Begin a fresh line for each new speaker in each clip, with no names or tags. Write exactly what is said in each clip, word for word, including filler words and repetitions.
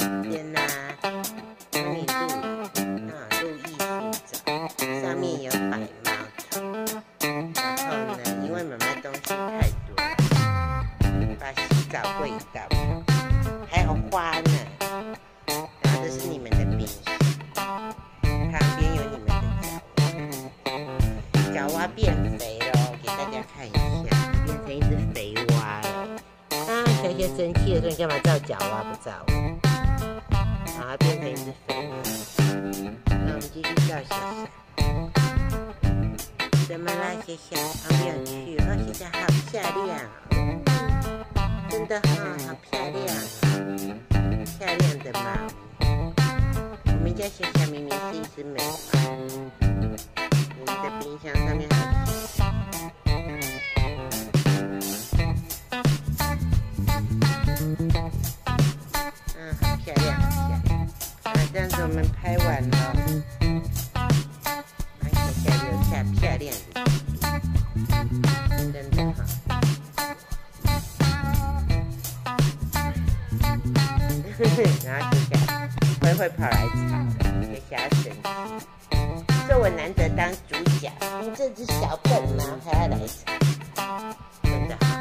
天哪，帮你录啊，录艺术照，上面有摆猫头，然后呢，因为妈妈东西太多了，把洗澡柜倒了，还有花呢，然后这是你们的冰箱，旁边有你们的角蛙，角蛙变肥了，给大家看一下，变成一只肥蛙了。啊，小小生气的时候，你干嘛照角蛙不照我？啊，变成一只肥蛙。那我们继续照小小。怎么啦，小小？好有趣哦，小小好漂亮哦，真的哈、哦，好漂亮，漂亮的猫。我们家小小明明是一只美猫。我们的冰箱上面还有写。嗯，好漂亮，好漂亮。啊，这样子我们拍完了，把小小留下漂亮的记忆，真的好。然后小小会会跑来吵了，小小生气，说我难得当主角，你这只小笨猫还要来吵，真的好。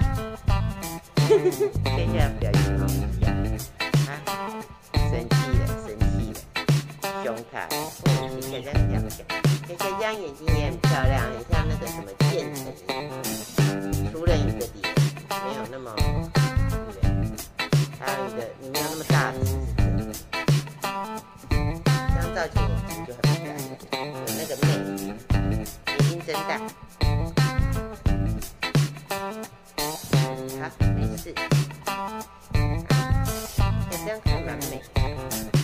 小小表情好笑啊！生气了，生气了，凶他。哦，小小这样小小，小小这样眼睛也很漂亮，很像那个什么建成，除了你的脸没有那么，对不对？还有你的你没有那么大只，这样造起眼睛就很漂亮，有那个魅，眼睛睁大。好，没事。这样看蛮美的。